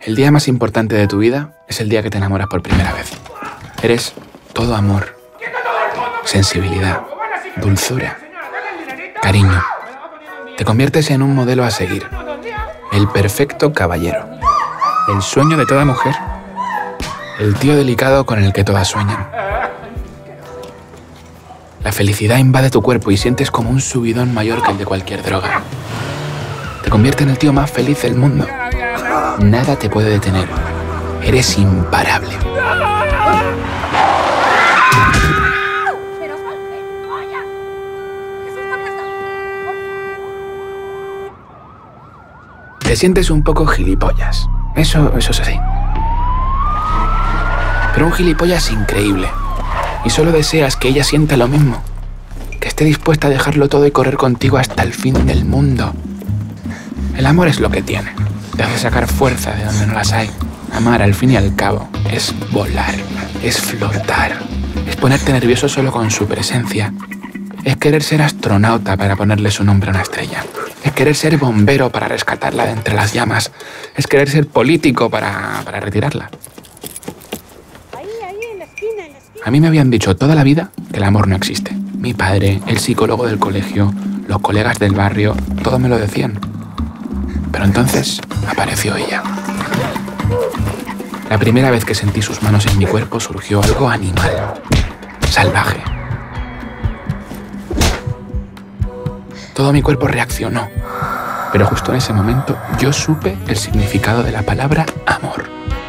El día más importante de tu vida es el día que te enamoras por primera vez. Eres todo amor, sensibilidad, dulzura, cariño. Te conviertes en un modelo a seguir, el perfecto caballero, el sueño de toda mujer, el tío delicado con el que todas sueñan. La felicidad invade tu cuerpo y sientes como un subidón mayor que el de cualquier droga. Te convierte en el tío más feliz del mundo. Nada te puede detener. Eres imparable. Te sientes un poco gilipollas. Eso es así. Pero un gilipollas increíble. Y solo deseas que ella sienta lo mismo. Que esté dispuesta a dejarlo todo y correr contigo hasta el fin del mundo. El amor es lo que tiene. Te hace sacar fuerza de donde no las hay. Amar, al fin y al cabo, es volar, es flotar, es ponerte nervioso solo con su presencia. Es querer ser astronauta para ponerle su nombre a una estrella. Es querer ser bombero para rescatarla de entre las llamas. Es querer ser político para retirarla. A mí me habían dicho toda la vida que el amor no existe. Mi padre, el psicólogo del colegio, los colegas del barrio, todos me lo decían. Pero entonces apareció ella. La primera vez que sentí sus manos en mi cuerpo surgió algo animal, salvaje. Todo mi cuerpo reaccionó, pero justo en ese momento yo supe el significado de la palabra amor.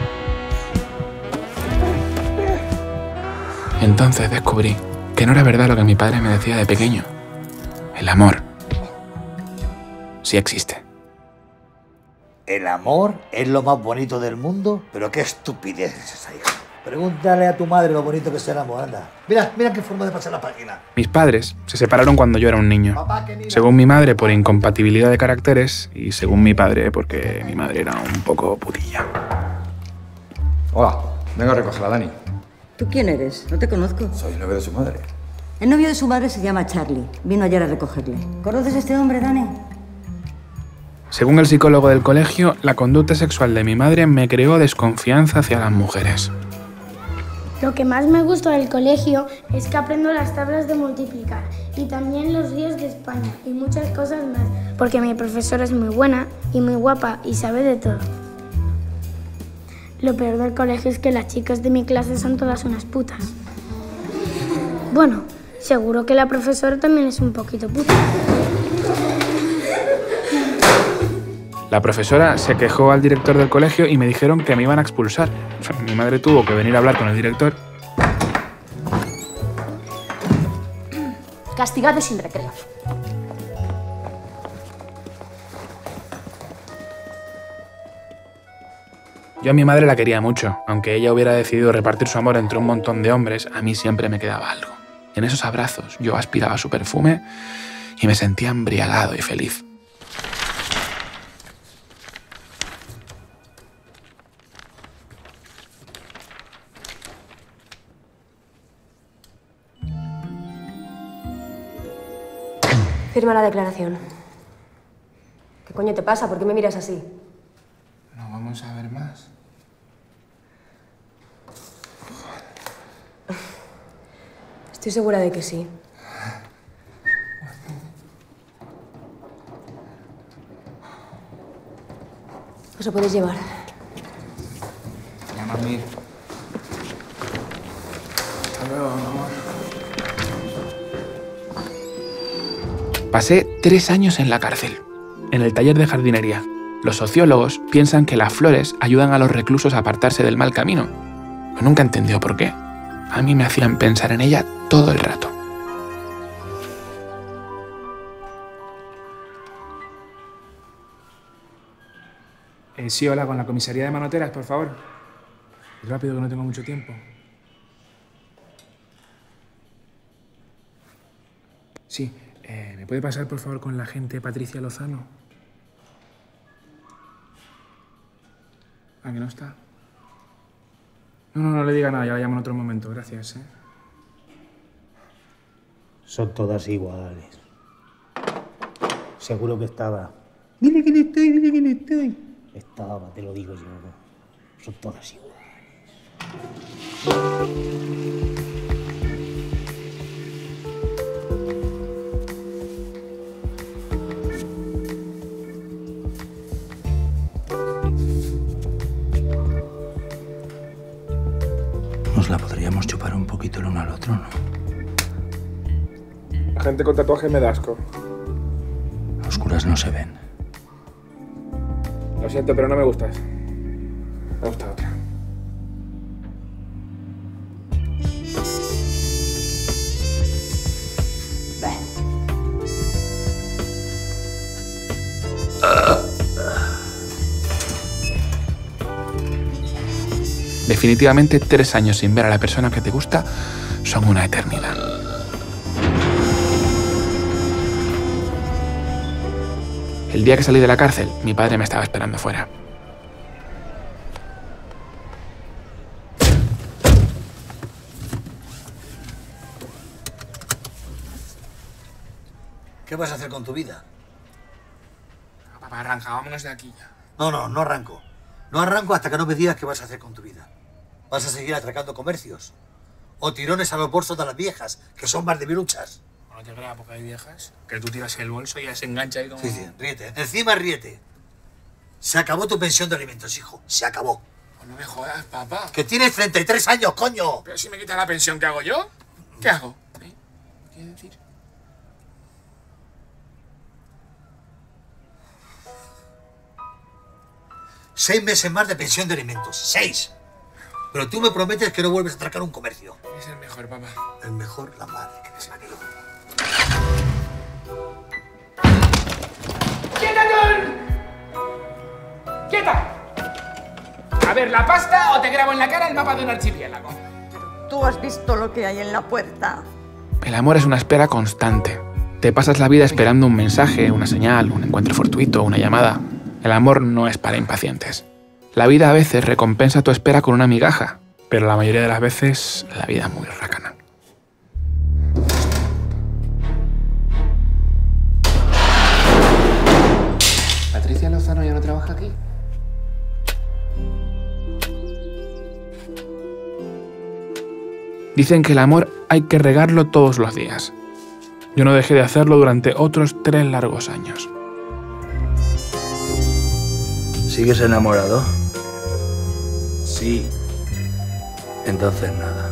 Entonces descubrí que no era verdad lo que mi padre me decía de pequeño. El amor sí existe. El amor es lo más bonito del mundo, pero qué estupidez es esa, hija. Pregúntale a tu madre lo bonito que es el amor, anda. Mira qué forma de pasar la página. Mis padres se separaron cuando yo era un niño. Según mi madre, por incompatibilidad de caracteres, y según mi padre, porque mi madre era un poco putilla. Hola, vengo a recogerla, Dani. ¿Tú quién eres? No te conozco. Soy el novio de su madre. El novio de su madre se llama Charlie. Vino ayer a recogerle. ¿Conoces a este hombre, Dani? Según el psicólogo del colegio, la conducta sexual de mi madre me creó desconfianza hacia las mujeres. Lo que más me gusta del colegio es que aprendo las tablas de multiplicar y también los ríos de España y muchas cosas más, porque mi profesora es muy buena y muy guapa y sabe de todo. Lo peor del colegio es que las chicas de mi clase son todas unas putas. Bueno, seguro que la profesora también es un poquito puta. La profesora se quejó al director del colegio y me dijeron que me iban a expulsar. Mi madre tuvo que venir a hablar con el director. Castigado sin recreo. Yo a mi madre la quería mucho. Aunque ella hubiera decidido repartir su amor entre un montón de hombres, a mí siempre me quedaba algo. En esos abrazos yo aspiraba su perfume y me sentía embriagado y feliz. Firma la declaración. ¿Qué coño te pasa? ¿Por qué me miras así? No vamos a ver más. Estoy segura de que sí. Os lo podéis llevar. Ya, mami. Hasta luego, amor. Pasé 3 años en la cárcel, en el taller de jardinería. Los sociólogos piensan que las flores ayudan a los reclusos a apartarse del mal camino. Pero nunca he entendido por qué. A mí me hacían pensar en ella todo el rato. Sí, hola, con la comisaría de manoteras, por favor. Rápido, que no tengo mucho tiempo. Sí, ¿me puede pasar, por favor, con la agente Patricia Lozano? ¿Ah, que no está? No le diga nada, ya la llamo en otro momento. Gracias, Son todas iguales. Seguro que estaba. Dile quién estoy, dile quién estoy. Estaba, te lo digo yo. Son todas iguales. Nos la podríamos chupar un poquito el uno al otro, ¿no? La gente con tatuaje me da asco. Los curas no se ven. Lo siento, pero no me gustas. Me gusta otra. Definitivamente 3 años sin ver a la persona que te gusta son una eternidad. El día que salí de la cárcel, mi padre me estaba esperando fuera. ¿Qué vas a hacer con tu vida? Papá, arranca, vámonos de aquí ya. No arranco. No arranco hasta que no me digas qué vas a hacer con tu vida. ¿Vas a seguir atracando comercios? ¿O tirones a los bolsos de las viejas, que son más de viruchas? No te creas, porque hay viejas que tú tiras el bolso y ya se engancha ahí como... Sí, ríete. Encima ríete. Se acabó tu pensión de alimentos, hijo. Se acabó. Pues no me jodas, papá. ¡Que tienes 33 años, coño! Pero si me quitan la pensión, ¿qué hago yo? ¿Qué hago? ¿Qué decir? Seis meses más de pensión de alimentos. 6. Pero tú me prometes que no vuelves a atracar un comercio. Es el mejor, papá. El mejor, la madre que te parió. ¡Quieta, John! ¡Quieta! A ver, ¿la pasta o te grabo en la cara el mapa de un archipiélago? ¿Tú has visto lo que hay en la puerta? El amor es una espera constante. Te pasas la vida esperando un mensaje, una señal, un encuentro fortuito, una llamada. El amor no es para impacientes. La vida a veces recompensa tu espera con una migaja, pero la mayoría de las veces la vida es muy racana. ¿Patricia Lozano ya no trabaja aquí? Dicen que el amor hay que regarlo todos los días. Yo no dejé de hacerlo durante otros 3 largos años. ¿Sigues enamorado? Sí. Entonces nada.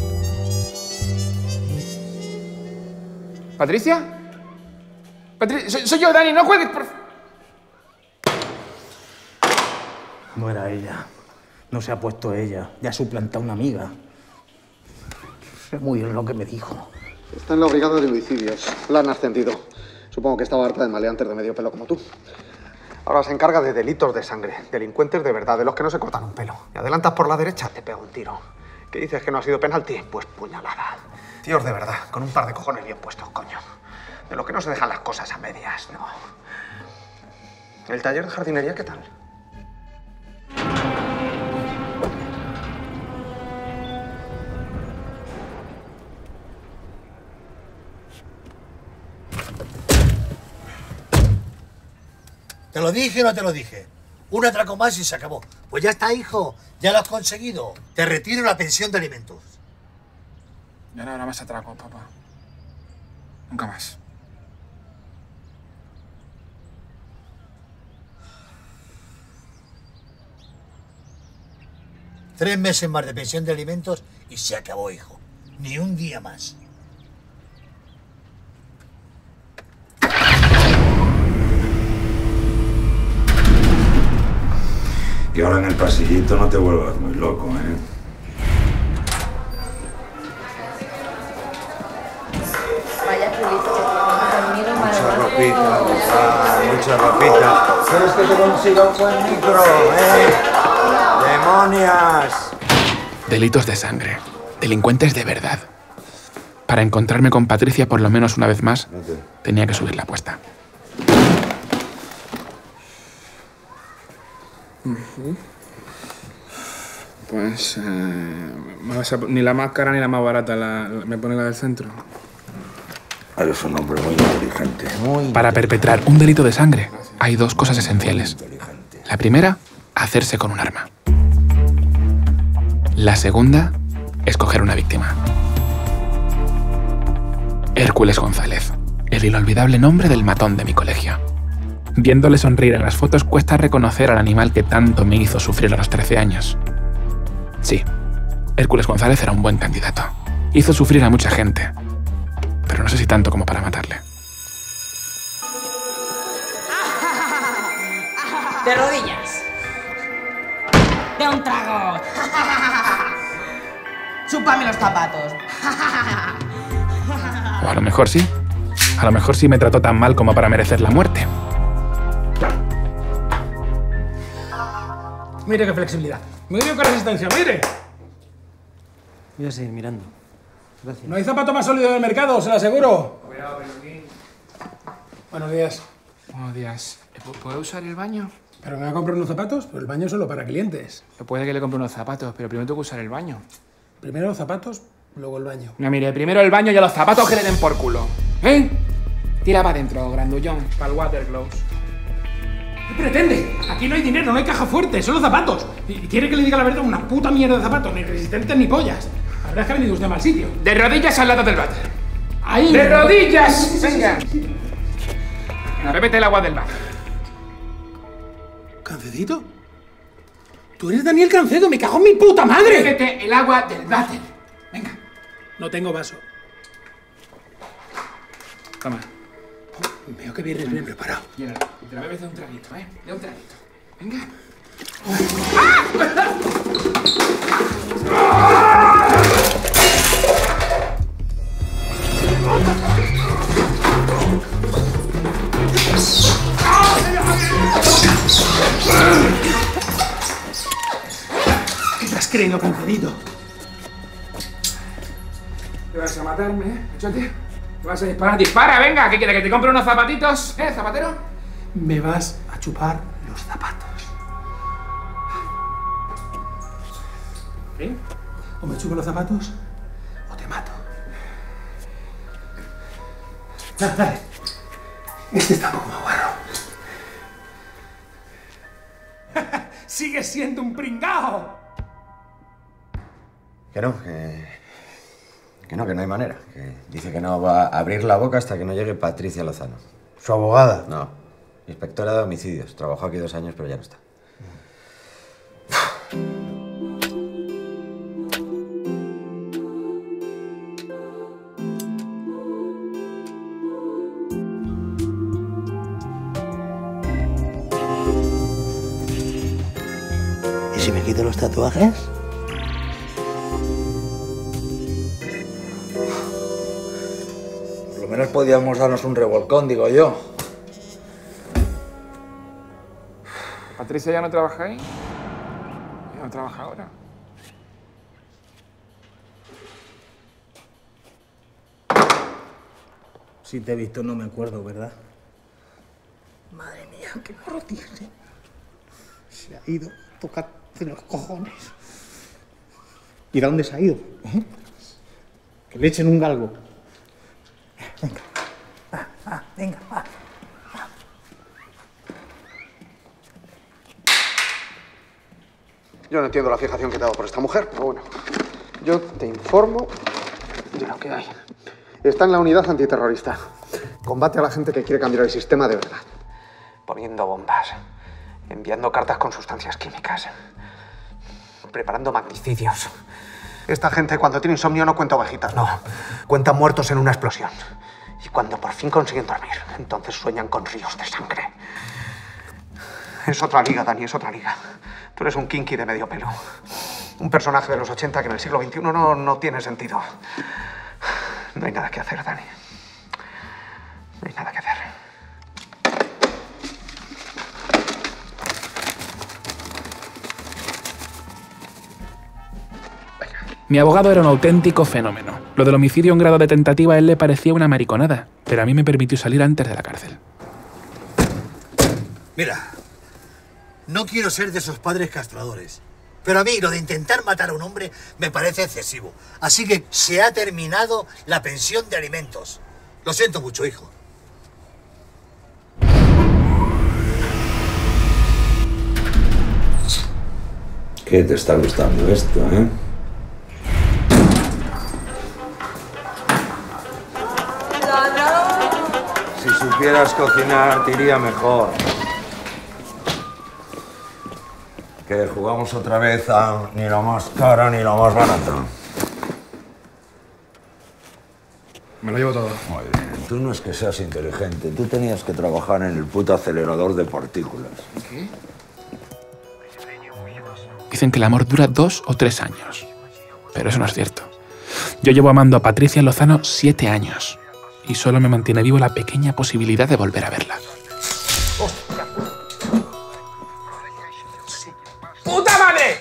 ¿Patricia? Soy yo, Dani, no juegues, por favor. No era ella. No se ha puesto ella. Ya ha suplantado una amiga. Sé muy bien lo que me dijo. Está en la brigada de homicidios. La han ascendido. Supongo que estaba harta de maleantes de medio pelo como tú. Ahora se encarga de delitos de sangre. Delincuentes de verdad, de los que no se cortan un pelo. Y adelantas por la derecha, te pega un tiro. ¿Qué dices que no ha sido penalti? Pues puñalada. Tíos de verdad, con un par de cojones bien puestos, coño. De los que no se dejan las cosas a medias, no. ¿El taller de jardinería qué tal? ¿Te lo dije o no te lo dije? Un atraco más y se acabó. Pues ya está, hijo. Ya lo has conseguido. Te retiro la pensión de alimentos. Ya no habrá más atracos, papá. Nunca más. Tres meses más de pensión de alimentos y se acabó, hijo. Ni un día más. Y ahora en el pasillito no te vuelvas muy loco, ¿eh? Vaya culito que tiene conmigo, Mucha ropita, mucha ropita. ¿Quieres que te consiga un buen micro, ¡Demonias! Delitos de sangre. Delincuentes de verdad. Para encontrarme con Patricia por lo menos una vez más, tenía que subir la apuesta. Pues ni la más cara ni la más barata me pone la del centro. Eres un hombre muy inteligente. Para perpetrar un delito de sangre hay 2 cosas esenciales. La primera, hacerse con un arma. La segunda, escoger una víctima. Hércules González, el inolvidable nombre del matón de mi colegio. Viéndole sonreír en las fotos cuesta reconocer al animal que tanto me hizo sufrir a los 13 años. Sí, Hércules González era un buen candidato. Hizo sufrir a mucha gente, pero no sé si tanto como para matarle. De rodillas. De un trago. Chúpame los zapatos. O a lo mejor sí. A lo mejor sí me trató tan mal como para merecer la muerte. Mire qué flexibilidad. Mire qué resistencia, mire. Voy a seguir mirando. Gracias. No hay zapato más sólido del mercado, se lo aseguro. Buenos días. Buenos días. ¿Puedo usar el baño? ¿Pero me va a comprar unos zapatos? Pues el baño es solo para clientes. Puede que le compre unos zapatos, pero primero tengo que usar el baño. Primero los zapatos, luego el baño. No, mire, primero el baño y a los zapatos que le den por culo. ¿Eh? Tira para adentro, grandullón, para el water gloves. ¿Qué pretende? Aquí no hay dinero, no hay caja fuerte, son los zapatos. Y quiere que le diga la verdad, una puta mierda de zapatos, ni resistentes ni pollas. La verdad es que ha venido usted a mal sitio. De rodillas al lado del váter. ¡Ahí! ¡De rodillas! Venga. Bébete el agua del váter. ¿Cancedito? ¿Tú eres Daniel Cancedo? ¡Me cago en mi puta madre! Bébete el agua del váter. Venga. No tengo vaso. Toma. Veo que vienes bien preparado. Mira, y te la bebes de un traguito, ¿eh? De un traguito. Venga. ¿Qué te has creído, Cancedito? ¿Te vas a matarme, eh? Echote. ¿Te vas a disparar? ¡Dispara, venga! ¿Qué quieres? ¿Que te compre unos zapatitos? ¿Zapatero? Me vas a chupar los zapatos. ¿Sí? O me chupo los zapatos o te mato. Dale, dale. Este está un poco más guarro. ¡Sigues siendo un pringao! Que no, que no hay manera. Que dice que no va a abrir la boca hasta que no llegue Patricia Lozano. ¿Su abogada? No, inspectora de homicidios. Trabajó aquí 2 años, pero ya no está. ¿Y si me quito los tatuajes? Por lo menos podíamos darnos un revolcón, digo yo. ¿Patricia ya no trabaja ahí? ¿Ya no trabaja ahora? Si te he visto no me acuerdo, ¿verdad? Madre mía, qué morro tiene. Se ha ido a tocarte los cojones. ¿Y de dónde se ha ido? ¿Eh? Que le echen un galgo. Venga. Venga, va. Yo no entiendo la fijación que te ha dado por esta mujer, pero bueno. Yo te informo de lo que hay. Está en la unidad antiterrorista. Combate a la gente que quiere cambiar el sistema de verdad. Poniendo bombas, enviando cartas con sustancias químicas, preparando magnicidios. Esta gente cuando tiene insomnio no cuenta ovejitas, no. Cuenta muertos en una explosión. Y cuando por fin consiguen dormir, entonces sueñan con ríos de sangre. Es otra liga, Dani, es otra liga. Tú eres un kinky de medio pelo. Un personaje de los 80 que en el siglo XXI no tiene sentido. No hay nada que hacer, Dani. No hay nada que hacer. Mi abogado era un auténtico fenómeno. Lo del homicidio en grado de tentativa a él le parecía una mariconada, pero a mí me permitió salir antes de la cárcel. Mira, no quiero ser de esos padres castradores, pero a mí lo de intentar matar a un hombre me parece excesivo. Así que se ha terminado la pensión de alimentos. Lo siento mucho, hijo. ¿Qué te está gustando esto, eh? supieras cocinar, te iría mejor. Que jugamos otra vez a ni lo más caro ni lo más barato. Me lo llevo todo. Muy bien. Tú no es que seas inteligente. Tú tenías que trabajar en el puto acelerador de partículas. ¿Qué? Dicen que el amor dura 2 o 3 años. Pero eso no es cierto. Yo llevo amando a Patricia Lozano 7 años. Y solo me mantiene vivo la pequeña posibilidad de volver a verla. ¡Puta madre!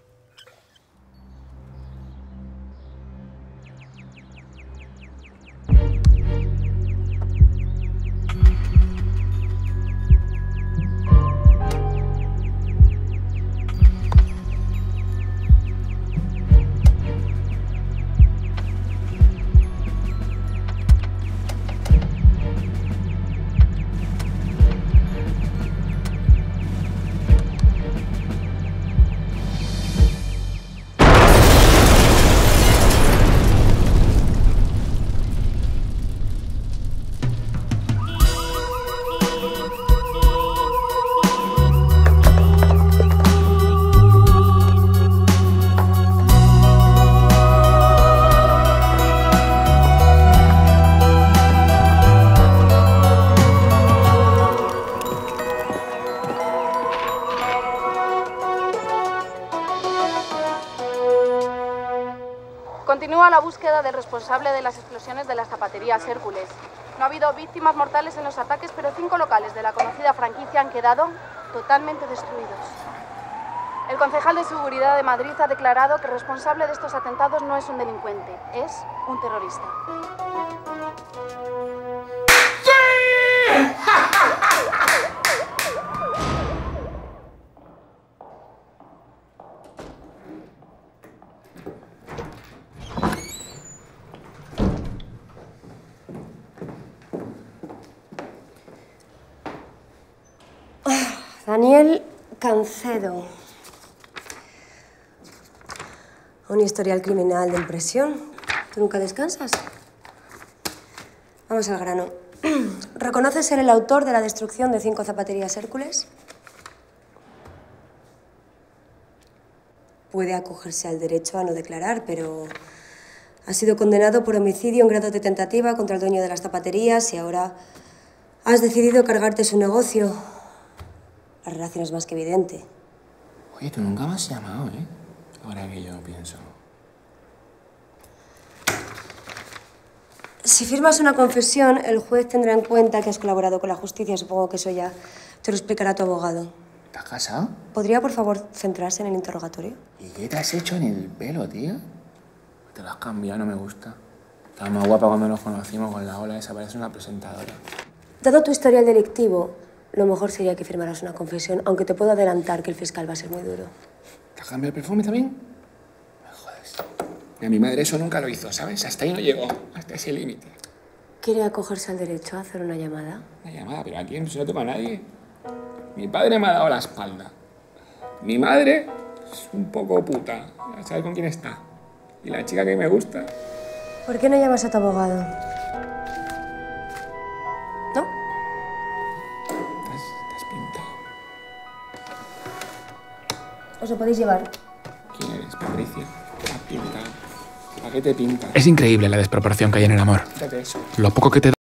Continúa la búsqueda del responsable de las explosiones de las zapaterías Hércules. No ha habido víctimas mortales en los ataques, pero 5 locales de la conocida franquicia han quedado totalmente destruidos. El concejal de Seguridad de Madrid ha declarado que el responsable de estos atentados no es un delincuente, es un terrorista. Daniel Cancedo. Un historial criminal de impresión. ¿Tú nunca descansas? Vamos al grano. ¿Reconoces ser el autor de la destrucción de 5 zapaterías Hércules? Puede acogerse al derecho a no declarar, pero has sido condenado por homicidio en grado de tentativa contra el dueño de las zapaterías y ahora has decidido cargarte su negocio. La relación es más que evidente. Oye, tú nunca me has llamado, ¿eh? Ahora que yo pienso. Si firmas una confesión, el juez tendrá en cuenta que has colaborado con la justicia. Supongo que eso ya te lo explicará tu abogado. ¿Te has casado? ¿Podría, por favor, centrarse en el interrogatorio? ¿Y qué te has hecho en el pelo, tío? Te lo has cambiado, no me gusta. Estaba más guapa cuando nos conocimos con la ola esa, parece una presentadora. Dado tu historial delictivo, lo mejor sería que firmaras una confesión, aunque te puedo adelantar que el fiscal va a ser muy duro. ¿Te has cambiado el perfume también? Me jodes. Y a mi madre eso nunca lo hizo, ¿sabes? Hasta ahí no llegó, hasta ese límite. ¿Quiere acogerse al derecho a hacer una llamada? Una llamada, pero ¿a quién? Si no tengo a nadie. Mi padre me ha dado la espalda. Mi madre es un poco puta. Ya sabes con quién está. Y la chica que me gusta. ¿Por qué no llamas a tu abogado? ¿No? Te has pintado. Os lo podéis llevar. ¿Quién eres, Patricia? Te has pintado. ¿Para qué te pintas? Es increíble la desproporción que hay en el amor. Fíjate eso. Lo poco que te